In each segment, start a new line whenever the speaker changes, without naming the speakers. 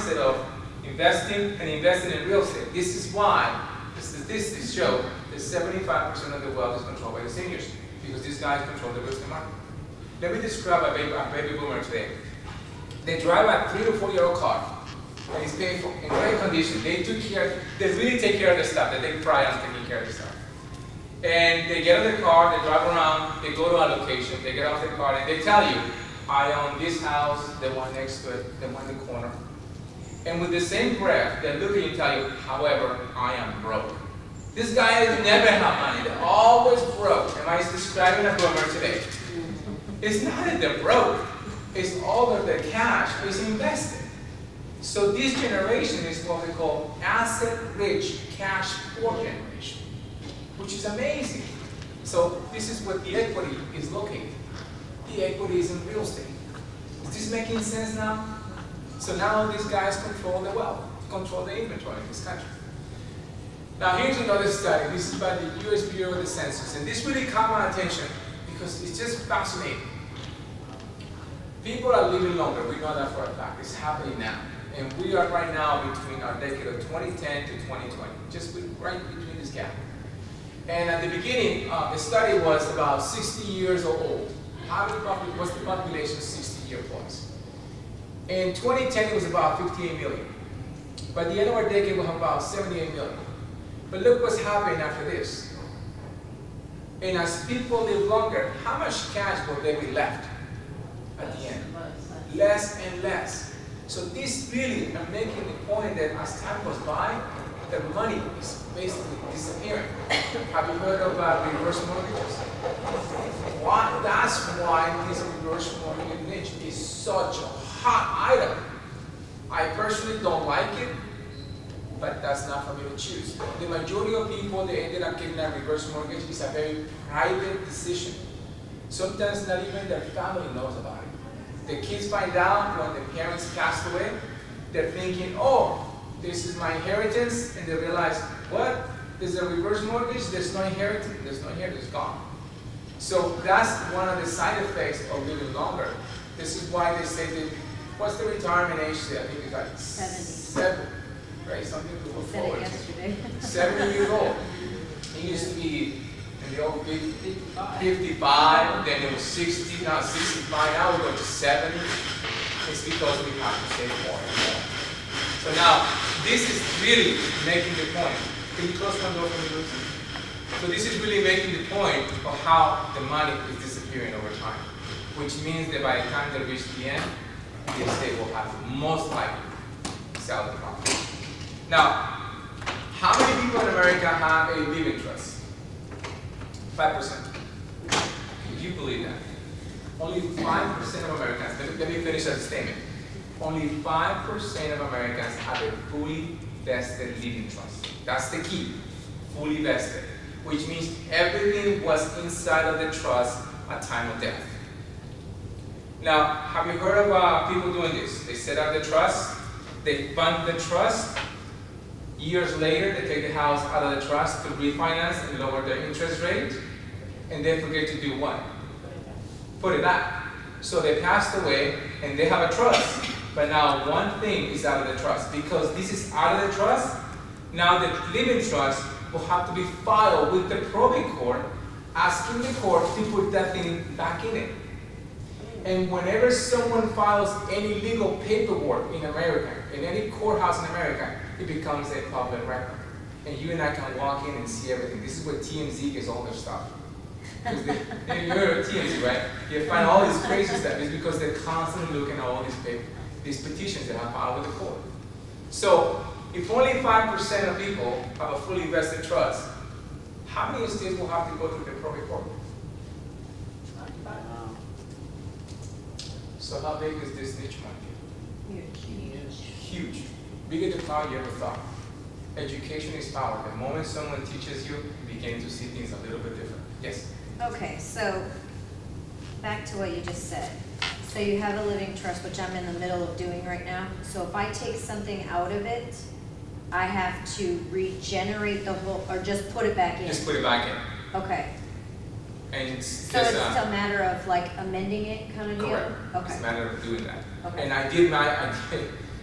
mindset of investing and investing in real estate. This is why the statistics show that 75% of the wealth is controlled by the seniors, because these guys control the real estate market. Let me describe a baby boomer today. They drive a 3 to 4 year old car, and it's painful, in great condition. They really take care of their stuff. They take pride on taking care of their stuff. And they get in the car, they drive around, they go to a location, they get off the car, and they tell you, I own this house, the one next to it, the one in the corner. And with the same breath, they look at you and tell you, however, I am broke. This guy has never had money. They're always broke. Am I describing a boomer today? It's not that they're broke. It's all of their cash is invested. So this generation is what we call asset-rich, cash-poor generation, which is amazing. So this is what the equity is located. The equity is in real estate. Is this making sense now? So now these guys control the wealth, control the inventory in this country. Now here's another study. This is by the US Bureau of the Census, and this really caught my attention because it's just fascinating. People are living longer. We know that for a fact. It's happening now. And we are right now between our decade of 2010 to 2020, just right between this gap. And at the beginning, the study was about 60 years old. What's the population 60 year plus? In 2010, it was about 58 million. By the end of our decade, we'll have about 78 million. But look what's happening after this. And as people live longer, how much cash will there be left at the end? Less and less. So this really, I'm making the point that as time goes by, the money is basically disappearing. Have you heard of reverse mortgages? That's why this reverse mortgage niche is such a hot item. I personally don't like it, but that's not for me to choose. The majority of people that ended up getting that reverse mortgage is a very private decision. Sometimes not even their family knows about it. The kids find out when the parents passed away. They're thinking, oh, this is my inheritance, and they realize, what? There's a reverse mortgage, there's no inheritance, there's no inheritance, it's gone. So that's one of the side effects of living longer. This is why they say that, what's the retirement age there? I think it's like 70. Right, something to look forward to. 70 years old. It used to be in the old 55, then it was 60, now 65, now we're going to 70. It's because we have to save more and more. So now, this is really making the point. Can you close one door for me, please? So this is really making the point of how the money is disappearing over time, which means that by the time they reach the end, the estate will have to most likely sell the property. Now, how many people in America have a living trust? 5%. Can you believe that? Only 5% of Americans, let me finish that statement. Only 5% of Americans have a fully vested living trust. That's the key, fully vested, which means everything was inside of the trust at time of death. Now, have you heard of people doing this? They set up the trust, they fund the trust. Years later, they take the house out of the trust to refinance and lower their interest rate, and they forget to do what? Put it back. So they passed away, and they have a trust, but now one thing is out of the trust. Because this is out of the trust, now the living trust will have to be filed with the probate court, asking the court to put that thing back in it. And whenever someone files any legal paperwork in America, in any courthouse in America, it becomes a public record. And you and I can walk in and see everything. This is where TMZ gets all their stuff. Because you heard of TMZ, right? You find all this crazy stuff. It's because they're constantly looking at all these petitions that have filed with the court. So, if only 5% of people have a fully vested trust, how many estates will have to go through the probate court? So how big is this niche market?
Huge.
Huge. Bigger than power you ever thought. Education is power. The moment someone teaches you, you begin to see things a little bit different. Yes?
Okay, so back to what you just said. So you have a living trust, which I'm in the middle of doing right now. So if I take something out of it, I have to regenerate the whole, or just put it back in?
Just put it back in.
Okay.
And it's
so it's a matter of like amending it kind of deal?
Correct.
Okay.
It's a matter of doing that.
Okay.
And I did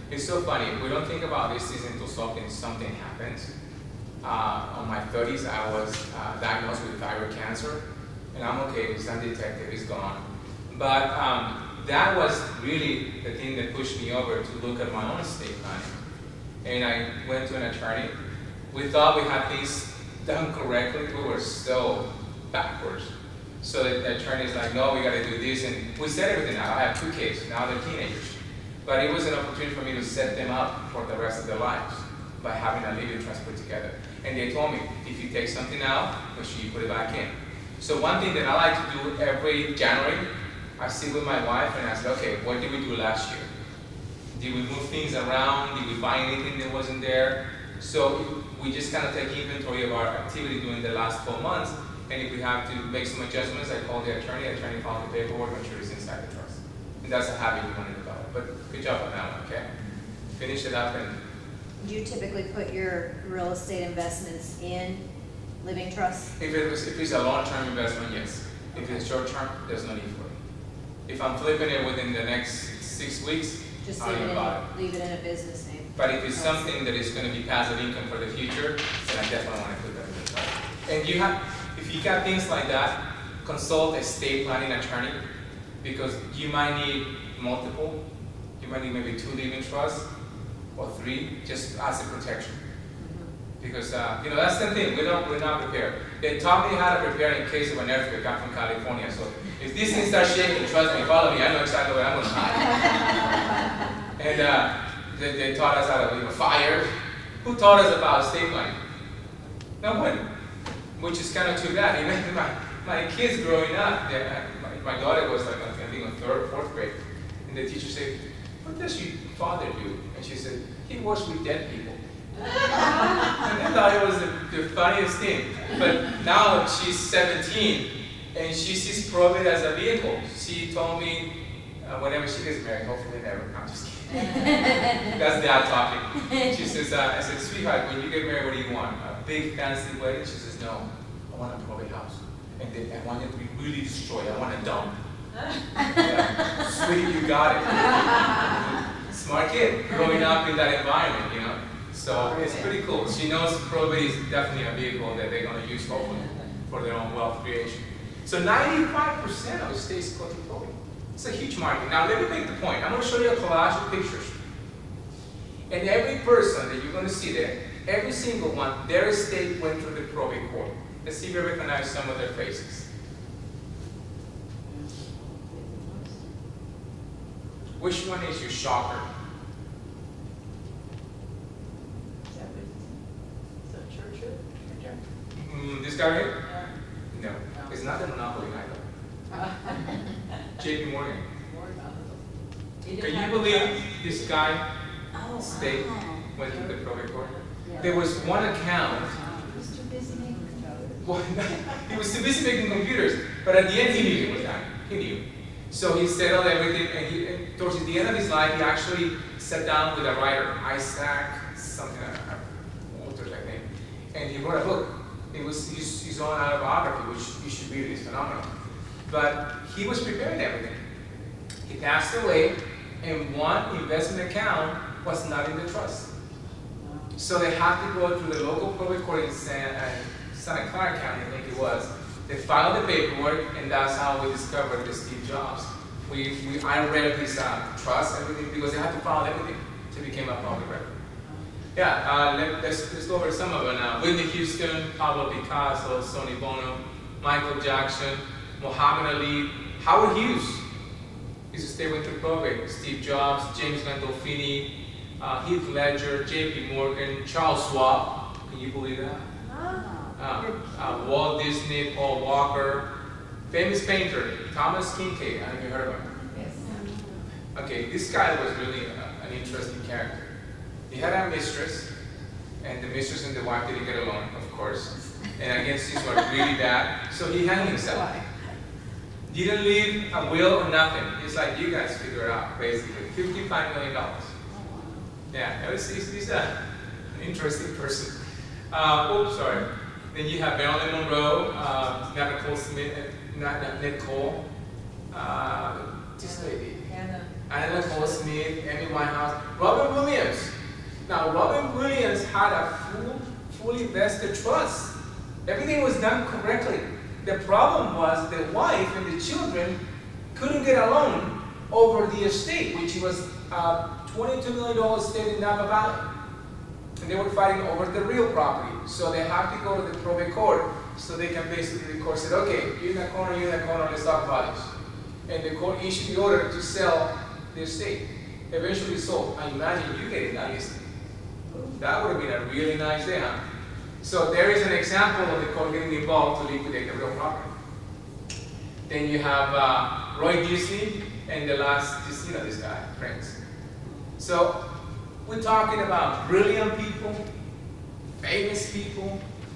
It's so funny. We don't think about these things until something happens. On my 30s, I was diagnosed with thyroid cancer, and I'm okay. It's undetected. It's gone. But that was really the thing that pushed me over to look at my own estate planning. And I went to an attorney. We thought we had things done correctly. We were so backwards. So the attorney's like, no, we got to do this. And we set everything out. I have 2 kids. Now they're teenagers. But it was an opportunity for me to set them up for the rest of their lives by having a living trust put together. And they told me, if you take something out, make sure you put it back in. So one thing that I like to do every January, I sit with my wife and I say, okay, what did we do last year? Did we move things around? Did we find anything that wasn't there? So we just kind of take inventory of our activity during the last 12 months. And if we have to make some adjustments, I call the attorney files the paperwork, make sure it's inside the trust. And that's a habit you want to develop. But good job on that one, okay? Finish it up. And
Do you typically put your real estate investments in living trust?
if it's a long-term investment, yes. If it's short-term, there's no need for it. If I'm flipping it within the next 6 weeks,
Just
I'll even buy it.
leave it in a business name.
But if it's something that is going to be passive income for the future, then I definitely want to put that in the trust. And if you got things like that, consult a estate planning attorney, because you might need multiple. You might need maybe 2 living trusts or 3, just as a protection. Because that's the thing. We're not prepared. They taught me how to prepare in case of an earthquake. I'm from California, so if this thing starts shaking, trust me, follow me. I know exactly what I'm going to hide. And they taught us how to fire. Who taught us about estate planning? No one. Which is kind of too bad. Even my kids growing up, my daughter was like, I think, in 3rd or 4th grade, and the teacher said, "What does your father do?" And she said, "He works with dead people." And I thought it was the funniest thing. But now she's 17, and she sees probate as a vehicle. She told me, whenever she gets married, hopefully never. I'm just kidding. That's dad talking. She says, I said, "Sweetheart, when you get married, what do you want? A big fancy wedding?" She says, "No, I want a probate house. And then I want it to be really destroyed. I want a dump." Sweetie, you got it. Smart kid, growing up in that environment, So it's pretty cool. She knows probate is definitely a vehicle that they're going to use, hopefully, for their own wealth creation. So 95% of estates go through probate. It's a huge market. Now let me make the point. I'm going to show you a collage of pictures. And every person that you're going to see there, every single one, their estate went through the probate court. Let's see if you recognize some of their faces. Which one is your shocker?
Is that Churchill?
This guy here? No. It's not the Monopoly guy though. JP Morgan. Can you believe this guy estate went through the probate court? There was one account. Well, he was too busy making computers, but at the end he knew it was done. He knew. So he settled everything, and towards the end of his life, he actually sat down with a writer, Isaac, something, Walters, I think, and he wrote a book. It was his own autobiography, which you should read. It's phenomenal. But he was preparing everything. He passed away, and one investment account was not in the trust. So they had to go through the local probate court in Santa Clara County, I think it was. They filed the paperwork, and that's how we discovered the Steve Jobs. I read his trust, everything, because they had to file everything to become a public record. Yeah, let's go over some of them now. Whitney Houston, Pablo Picasso, Sonny Bono, Michael Jackson, Muhammad Ali, Howard Hughes. His estate went through probate. Steve Jobs, James Gandolfini, Heath Ledger, J.P. Morgan, Charles Schwab. Can you believe that? Walt Disney, Paul Walker, famous painter, Thomas Kincaid. Have you heard of him?
Yes.
Okay, this guy was really an interesting character. He had a mistress, and the mistress and the wife didn't get along, of course. And against things were really bad, so he hanged himself. Didn't leave a will or nothing. He's like, you guys figure it out, basically. $55 million. Yeah, he's an interesting person. Oops, sorry. Then you have Marilyn Monroe, Nicole Smith, Nicole, this lady. Anna Nicole Smith, Amy Winehouse, Robin Williams. Now, Robin Williams had a fully vested trust. Everything was done correctly. The problem was the wife and the children couldn't get along over the estate, which was $22 million estate in Napa Valley. And they were fighting over the real property. So they had to go to the probate court so they can basically, the court said, okay, you're in that corner, let's talk about this. And the court issued the order to sell the estate. Eventually sold. I imagine you getting that estate. That would have been a really nice day, huh? So there is an example of the court getting involved to liquidate the real property. Then you have Roy Disney and the last, you know this guy, Prince. So we're talking about brilliant people, famous people.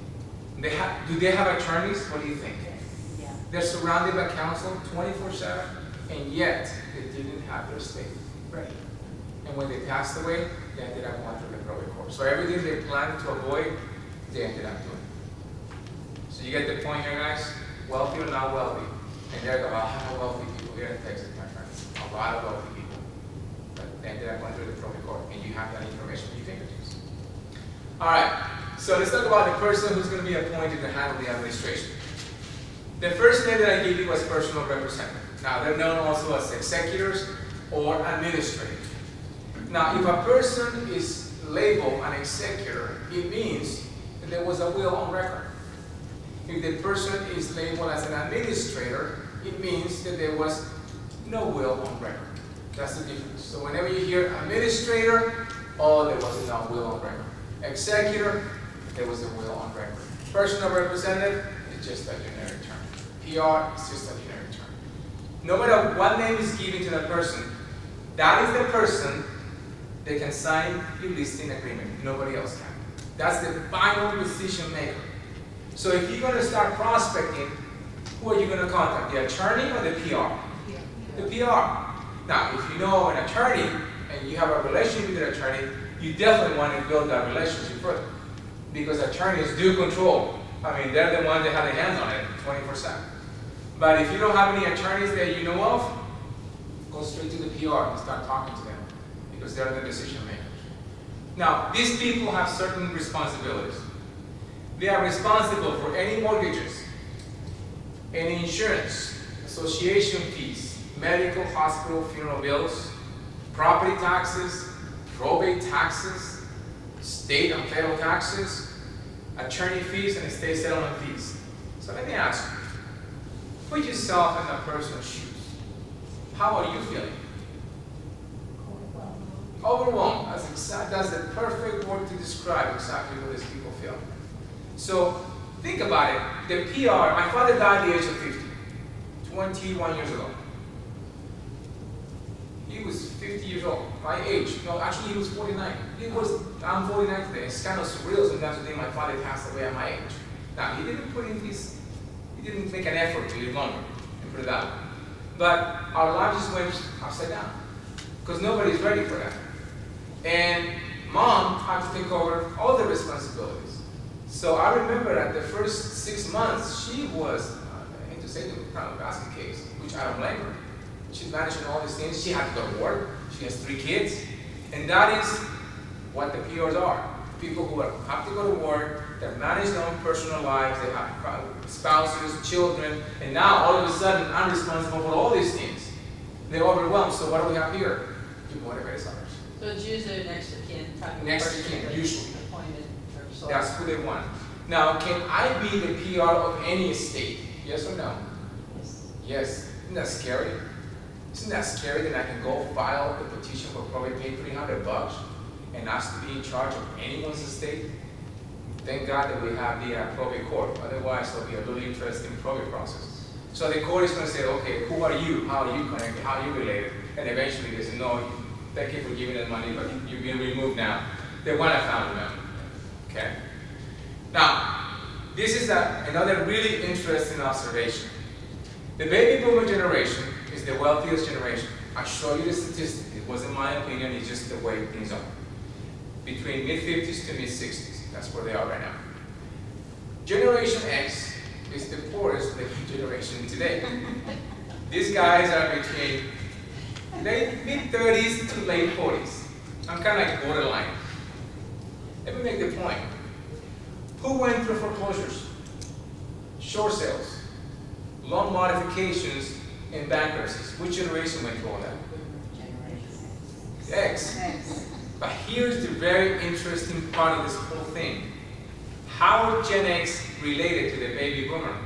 Do they have attorneys? What do you think?
Yeah.
They're surrounded by counsel 24/7, and yet they didn't have their estate ready. And when they passed away, they ended up going through the probate court. So everything they planned to avoid, they ended up doing. So you get the point here, guys? Wealthy or not wealthy? And there are a lot of wealthy people here in Texas, my friends. A lot of wealthy people. But they ended up going through the probate court, and you have that information at your fingertips. All right, so let's talk about the person who's going to be appointed to handle the administration. The first name that I gave you was personal representative. Now, they're known also as executors or administrators. Now, if a person is labeled an executor, it means that there was a will on record. If the person is labeled as an administrator, it means that there was no will on record. That's the difference. So whenever you hear administrator, oh, there was no will on record. Executor, there was a will on record. Personal representative is just a generic term. PR is just a generic term. No matter what name is given to that person, that is the person that can sign your listing agreement. Nobody else can. That's the final decision maker. So if you're going to start prospecting, who are you going to contact? The attorney or the PR? The PR. Now, if you know an attorney and you have a relationship with an attorney, you definitely want to build that relationship further. Because attorneys do control. I mean, they're the ones that have their hands on it 24/7. But if you don't have any attorneys that you know of, go straight to the PR and start talking to them. Because they're the decision makers. Now, these people have certain responsibilities. They are responsible for any mortgages, any insurance, association fees, medical, hospital, funeral bills, property taxes, probate taxes, state and federal taxes, attorney fees, and estate settlement fees. So let me ask you, put yourself in a person's shoes. How are you feeling? Overwhelmed. That's the perfect word to describe exactly what these people feel. So think about it. The PR, my father died at the age of 50, 21 years ago. He was 50 years old, my age. No, actually he was 49. I'm 49 today. It's kind of surreal sometimes to think my father passed away at my age. Now, he didn't make an effort to live longer, and put it that way. But our lives just went upside down, because nobody's ready for that. And mom had to take over all the responsibilities. So I remember that the first 6 months, she was, I hate to say, it, kind of a basket case, which I don't blame her. She's managing all these things. She had to go to work. She has 3 kids. And that is what the PRs are. People who have to go to work, that manage their own personal lives, they have spouses, children, and now all of a sudden I'm responsible for all these things. They're overwhelmed. So what do we have here? People want to raise others.
So it's usually next to kin.
Next to kin, usually.
Appointed or so.
That's who they want. Now, can I be the PR of any estate? Yes or no?
Yes.
Yes. Isn't that scary? Isn't that scary that I can go file a petition for probate, pay $300 and ask to be in charge of anyone's estate? Thank God that we have the probate court. Otherwise, there'll be a really interesting probate process. So the court is going to say, okay, who are you? How are you connected? How are you related? And eventually they say, no, thank you for giving us money, but you've been removed now. They want a family member. Okay? Now, this is another really interesting observation. The baby boomer generation is the wealthiest generation. I show you the statistics. It wasn't my opinion, it's just the way things are. Between mid-50s to mid-60s. That's where they are right now. Generation X is the poorest living generation today. These guys are between mid-30s to late 40s. I'm kind of like borderline. Let me make the point. Who went through foreclosures? Short sales, loan modifications, and bankruptcies. Which generation went through all that? X. But here's the very interesting part of this whole thing. How are Gen X related to the baby boomer?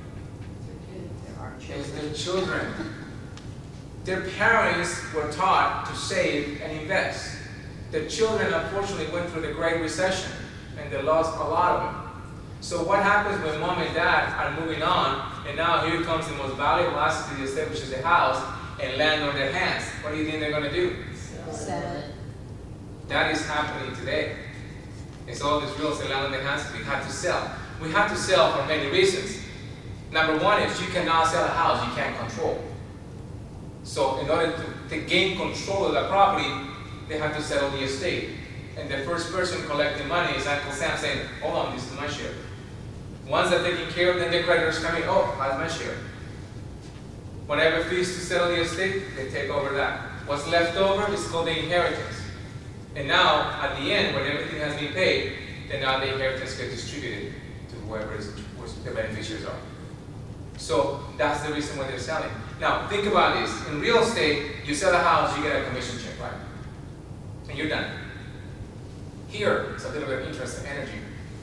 It's their children. Their parents were taught to save and invest. The children unfortunately went through the Great Recession and they lost a lot of them. So what happens when mom and dad are moving on and now here comes the most valuable asset to the estate, which is the house, and land on their hands? What do you think they're going to do?
Sell it.
That is happening today. It's all this real estate land on their hands. We have to sell. We have to sell for many reasons. Number one is you cannot sell a house you can't control. So in order to gain control of the property, they have to settle the estate. And the first person collecting money is Uncle Sam saying, hold on, this is my share. Once they're taken care of, then the creditors come in, oh, that's my share. Whatever fees to settle the estate, they take over that. What's left over is called the inheritance. And now, at the end, when everything has been paid, then now the inheritance gets distributed to whoever the beneficiaries are. So that's the reason why they're selling. Now, think about this. In real estate, you sell a house, you get a commission check, right? And you're done. Here, it's a little bit of interest and energy.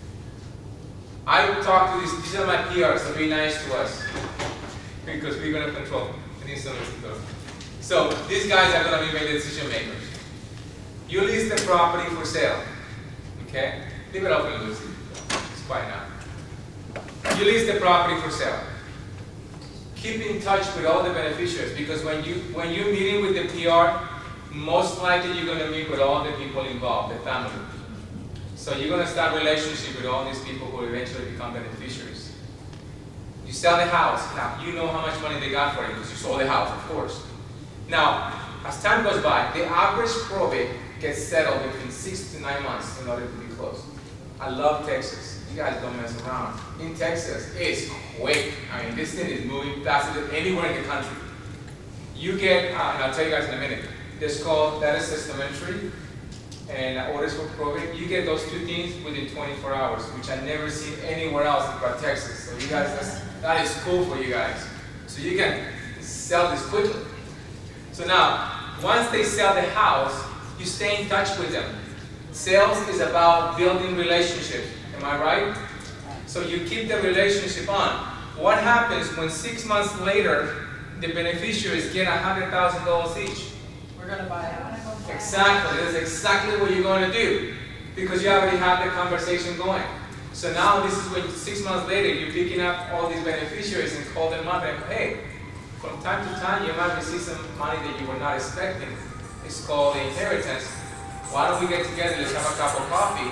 I talk to these are my PRs, so be nice to us. Because we're going to control. So, these guys are going to be the decision makers. You list the property for sale. Okay? Leave it open, Lucy. It's quiet now. You list the property for sale. Keep in touch with all the beneficiaries, because when you're meeting with the PR, most likely you're going to meet with all the people involved, the family. So you're going to start a relationship with all these people who eventually become beneficiaries. You sell the house. Now, you know how much money they got for it because you sold the house, of course. Now, as time goes by, the average probate gets settled between 6 to 9 months in order to be closed. I love Texas. You guys don't mess around. In Texas, it's quick. I mean, this thing is moving faster than anywhere in the country. You get, and I'll tell you guys in a minute, there's called, that is testamentary, and orders for probate. You get those two things within 24 hours, which I've never seen anywhere else but Texas. So you guys, that is cool for you guys. So you can sell this quickly. So now, once they sell the house, you stay in touch with them. Sales is about building relationships. Am I right? So you keep the relationship on. What happens when 6 months later, the beneficiaries get $100,000 each?
We're going to buy it.
Exactly. That's exactly what you're going to do. Because you already have the conversation going. So now this is when 6 months later, you're picking up all these beneficiaries and call them up and, hey, from time to time, you might receive some money that you were not expecting. It's called the inheritance. Why don't we get together, let's have a cup of coffee.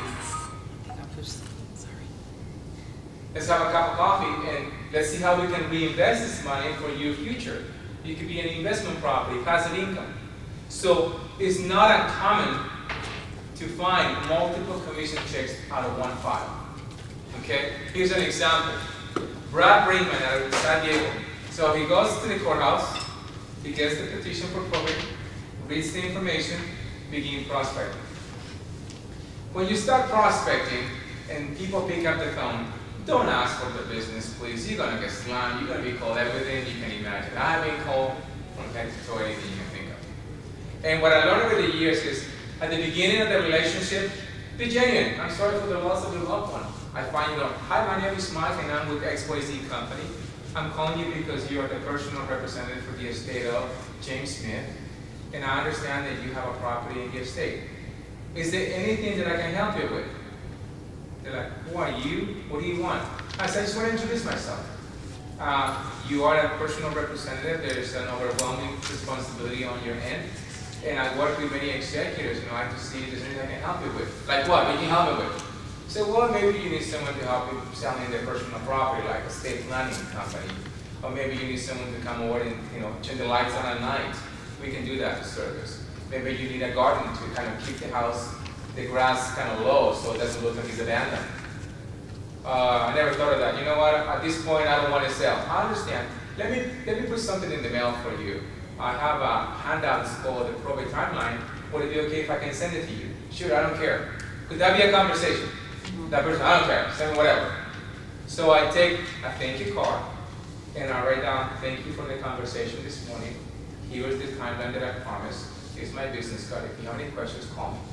Let's have a cup of coffee and let's see how we can reinvest this money for your future. It could be an investment property, passive income. So it's not uncommon to find multiple commission checks out of one file. Okay? Here's an example. Brad Brinkman out of San Diego. So he goes to the courthouse, he gets the petition for probate, reads the information, begin prospecting. When you start prospecting and people pick up the phone, don't ask for the business, please. You're going to get slammed. You're going to be called everything you can imagine. I've been called from head to toe anything you can think of. And what I learned over the years is, at the beginning of the relationship, be genuine. I'm sorry for the loss of your loved one. I find you know, hi, my name is Mike and I'm with XYZ Company. I'm calling you because you are the personal representative for the estate of James Smith. And I understand that you have a property in the estate. Is there anything that I can help you with? They're like, who are you? What do you want? I said, I just want to introduce myself. You are a personal representative. There's an overwhelming responsibility on your end. And I work with many executives, I like to see if there's anything I can help you with. Like what? What can you help me with? So, well, maybe you need someone to help you selling their personal property, like a estate planning company. Or maybe you need someone to come over and, turn the lights on at night. We can do that for service. Maybe you need a garden to kind of keep the house, the grass kind of low so it doesn't look like it's abandoned. I never thought of that. You know what? At this point, I don't want to sell. I understand. Let me put something in the mail for you. I have a handout that's called the probate timeline. Would it be okay if I can send it to you? Sure, I don't care. Could that be a conversation? That person, I don't care, send me whatever. So I take a thank you card, and I write down, thank you for the conversation this morning. Here's the timeline that I promised. Here's my business card. If you have any questions, call me.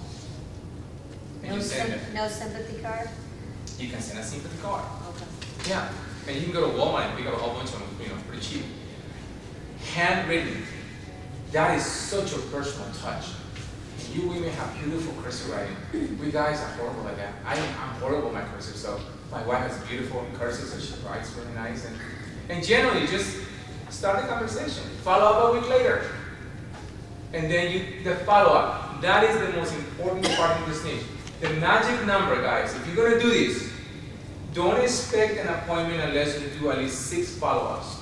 And
No,
you send it.
no sympathy card?
You can send a sympathy card.
Okay.
Yeah, and you can go to Walmart and pick up a whole bunch of them, pretty cheap. Handwritten. That is such a personal touch. You women have beautiful cursive writing. We guys are horrible like that. I'm horrible at my cursive, so my wife has beautiful cursive, so she writes really nice. And generally, just start a conversation. Follow up a week later. And then the follow-up. That is the most important part of this niche. The magic number, guys, if you're going to do this, don't expect an appointment unless you do at least 6 follow-ups.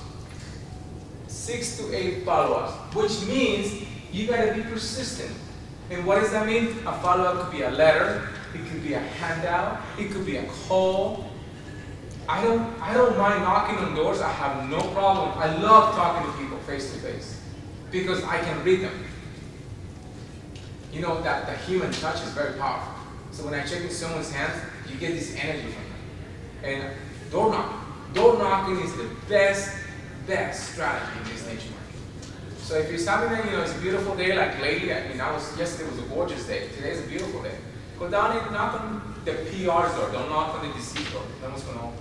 6 to 8 follow-ups, which means you got to be persistent. And what does that mean? A follow-up could be a letter, it could be a handout, it could be a call. I don't mind knocking on doors. I have no problem. I love talking to people face to face because I can read them. You know that the human touch is very powerful. So when I check in someone's hands, you get this energy from them. And door knocking. Door knocking is the best strategy in this niche market. So if you're something that, it's a beautiful day, like lately, yesterday was a gorgeous day. Today is a beautiful day. Go down and knock on the PR's door. Don't knock on the deceased door. No one's going to open.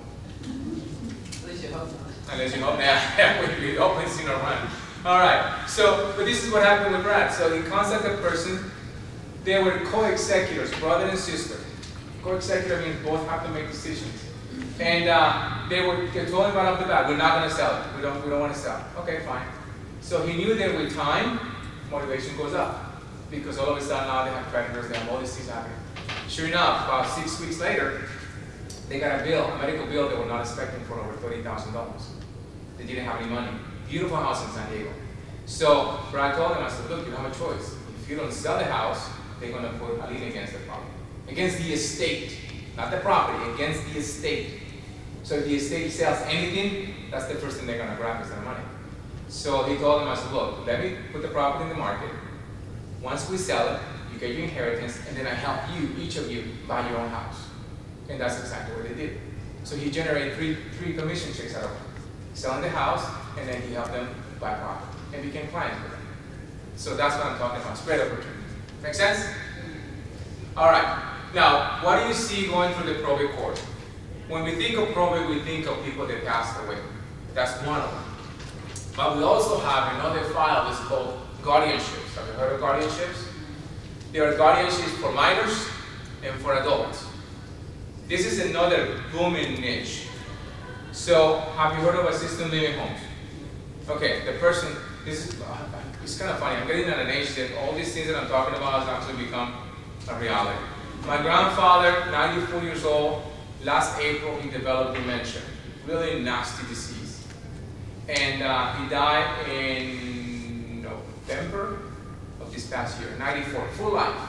At least you hope not.
Unless you hope that it opens, run. All right. So, but this is what happened with Brad. So he contacted a person. They were co-executors, brother and sister. Co-executor means both have to make decisions. And they told him right off the bat, we're not going to sell it. We don't want to sell it. Okay, fine. So he knew that with time, motivation goes up. Because all of a sudden now they have creditors, they have all these things happening. Sure enough, about 6 weeks later, they got a medical bill they were not expecting for over $30,000. They didn't have any money. Beautiful house in San Diego. So Brad told them, I said, look, you have a choice. If you don't sell the house, they're going to put a lien against the property. Against the estate. Not the property, against the estate. So if the estate sells anything, that's the first thing they're going to grab is their money. So he told them, I said, look, let me put the property in the market. Once we sell it, you get your inheritance, and then I help you, each of you, buy your own house. And that's exactly what they did. So he generated three commission checks out of it. Selling the house, and then he helped them buy property and became clients with them. So that's what I'm talking about, spread opportunity. Make sense? All right. Now, what do you see going through the probate court? When we think of probate, we think of people that passed away. That's one of them. But we also have another file that's called guardianships. Have you heard of guardianships? There are guardianships for minors and for adults. This is another booming niche. So, have you heard of assisted living homes? Okay, the person, it's kind of funny. I'm getting at an age that all these things that I'm talking about has actually become a reality. My grandfather, 94 years old, last April he developed dementia, really nasty disease. And he died in November of this past year, 94, full life.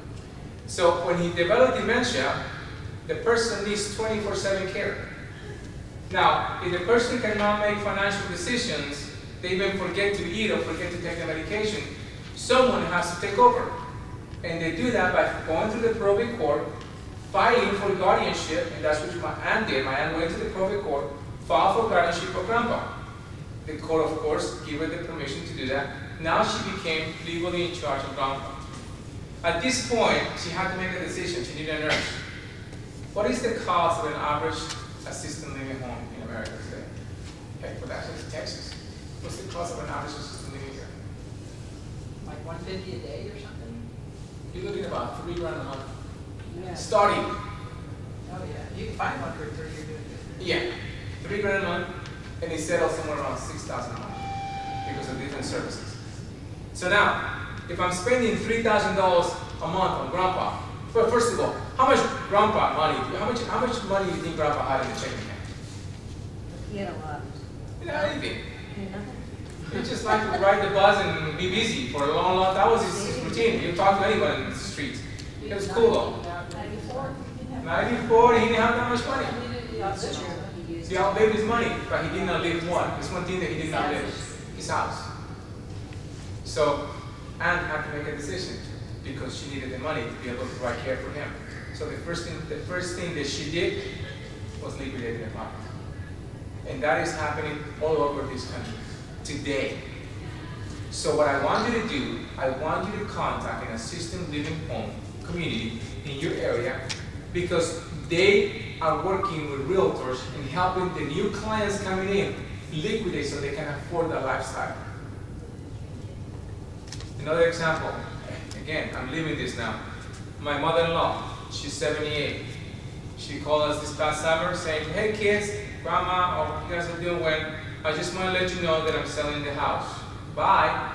So when he developed dementia, the person needs 24/7 care. Now, if the person cannot make financial decisions, they even forget to eat or forget to take the medication, someone has to take over. And they do that by going through the probate court, filing for guardianship, and that's what my aunt did. My aunt went to the probate court, filed for guardianship of grandpa. The court, of course, gave her the permission to do that. Now she became legally in charge of grandpa. At this point, she had to make a decision. She needed a nurse. What is the cost of an average assisted living home in America today? Heck, for that, it's Texas. What's the cost of an average assisted living here?
Like $150 a day or something?
You're looking at about $3 grand a month.
Yeah.
Starting.
Oh yeah, you can find one for 3 years.
Yeah, $3 grand a month, and it settles somewhere around $6,000 a month because of different services. So now, if I'm spending $3,000 a month on grandpa, well, first of all, how much grandpa money? How much money do you think grandpa had in the checking account?
He had a lot.
Anything.
Nothing.
He just liked to ride the bus and be busy for a long time. That was his routine. He didn't talk to anyone in the streets. It was cool though. 94, he didn't have that much money.
That's true. He used
He outlived his money, but he did not live one. There's one thing that he did not live. His house. So Anne had to make a decision because she needed the money to be able to provide care for him. So the first thing that she did was liquidate the property. And that is happening all over this country today. So what I want you to do, I want you to contact an assisted living home community in your area because they are working with realtors and helping the new clients coming in liquidate so they can afford that lifestyle. Another example, again, I'm living this now. My mother-in-law, she's 78. She called us this past summer saying, hey kids, grandma, or you guys are doing well. I just want to let you know that I'm selling the house. Bye.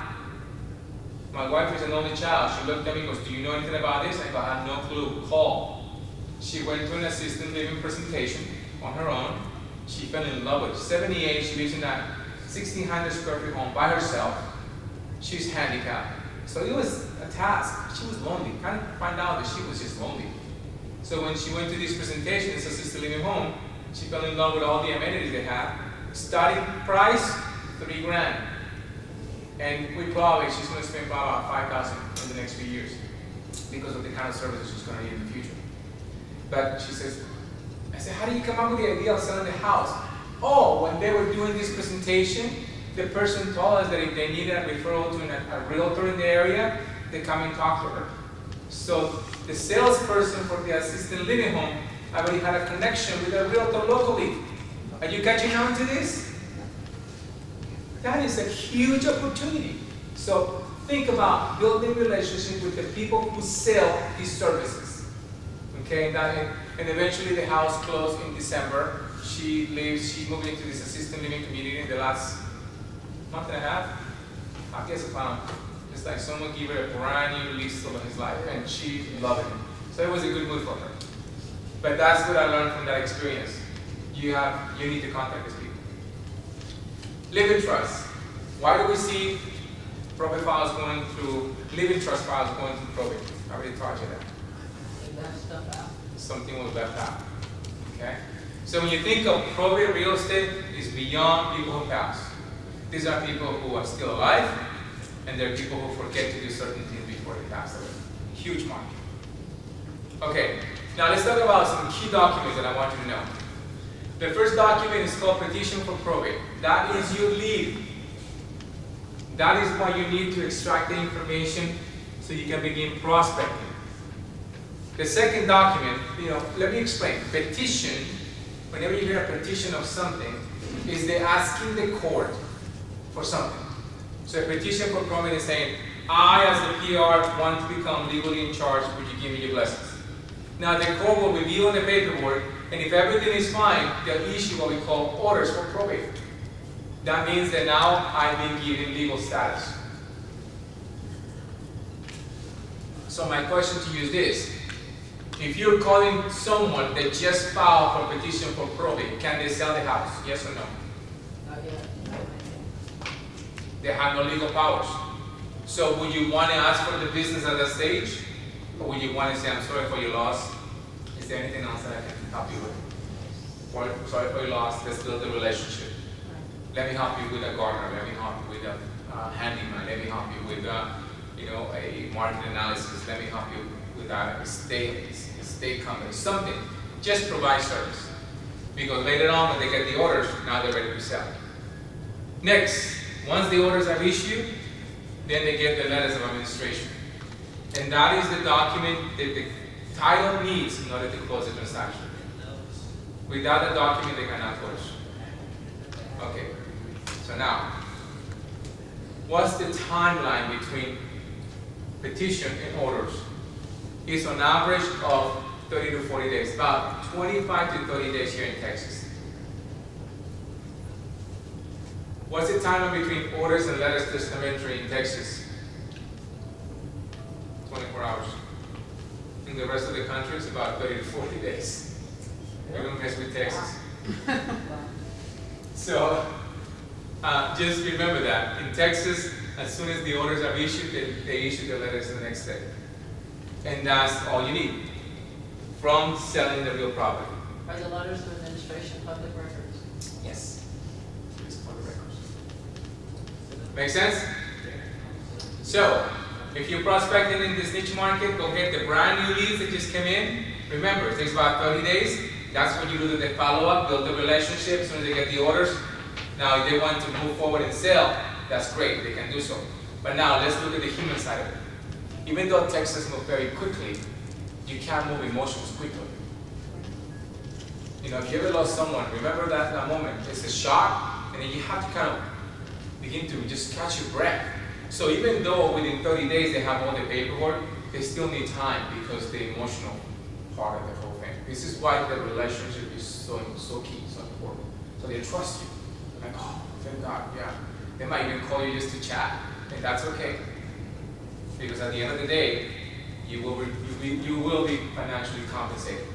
My wife is an only child. She looked at me and goes, do you know anything about this? I go, I have no clue. Call. She went to an assisted living presentation on her own. She fell in love with it. 78, she lives in that 1,600 square feet home by herself. She's handicapped. So it was a task. She was lonely. Kind of find out that she was just lonely. So when she went to this presentation, this assisted living home, she fell in love with all the amenities they have. Starting price, $3,000. And she's going to spend about $5,000 in the next few years because of the kind of services she's going to need in the future. But she says, I said, how do you come up with the idea of selling the house? Oh, when they were doing this presentation, the person told us that if they needed a referral to a realtor in the area, they come and talk to her. So the salesperson for the assisted living home already had a connection with a realtor locally. Are you catching on to this? That is a huge opportunity. So think about building relationship with the people who sell these services. Okay, and eventually the house closed in December. She moved into this assisted living community in the last month and a half. I guess it's like someone gave her a brand new lease of his life, and she loved it. So it was a good move for her. But that's what I learned from that experience. You need to contact these people. Living trust. Why do we see probate files going through, living trust files going through probate? I already taught you that.
They left stuff out.
Something was left out. Okay? So when you think of probate real estate, it's beyond people who pass. These are people who are still alive, and they're people who forget to do certain things before they pass away. Huge market. Okay, now let's talk about some key documents that I want you to know. The first document is called Petition for Probate. That is your lead. That is what you need to extract the information so you can begin prospecting. The second document, let me explain. Petition, whenever you hear a petition of something, is the asking the court for something. So a petition for probate is saying, I as the PR want to become legally in charge, would you give me your blessings? Now the court will review the paperwork, and if everything is fine, they'll issue what we call orders for probate. That means that now I've been given legal status. So my question to you is this. If you're calling someone that just filed for petition for probate, can they sell the house? Yes or no?
Not yet.
They have no legal powers. So would you want to ask for the business at that stage? Or would you want to say, I'm sorry for your loss? Is there anything else that I can help you with? Sorry for your loss, let's build a relationship. Let me help you with a gardener, let me help you with a handyman, let me help you with a market analysis, let me help you with a estate company, something. Just provide service. Because later on when they get the orders, now they're ready to sell. Next, once the orders are issued, then they get the letters of administration. And that is the document that the title needs in order to close the transaction. Without the document, they cannot close. Okay, so now, what's the timeline between petition and orders? It's on average of 30 to 40 days, about 25 to 30 days here in Texas. What's the timeline between orders and letters testamentary in Texas? 24 hours. In the rest of the country, it's about 30 to 40 days. We don't mess with Texas. So, just remember that. In Texas, as soon as the orders are issued, they issue the letters the next day. And that's all you need from selling the real property.
Are the letters of administration public records?
Yes. It's public records. Make sense? So, if you're prospecting in this niche market, go get the brand new leads that just came in. Remember, it takes about 30 days. That's when you do the follow-up, build the relationship as soon as they get the orders. Now, if they want to move forward and sell, that's great, they can do so. But now, let's look at the human side of it. Even though Texas moves very quickly, you can't move emotions quickly. You know, if you ever lost someone, remember that moment. It's a shock, and then you have to kind of begin to just catch your breath. So even though within 30 days they have all the paperwork, they still need time because the emotional part of the whole thing. This is why the relationship is so key, so important. So they trust you. They're like, oh, thank God, yeah. They might even call you just to chat, and that's okay. Because at the end of the day, you will be financially compensated.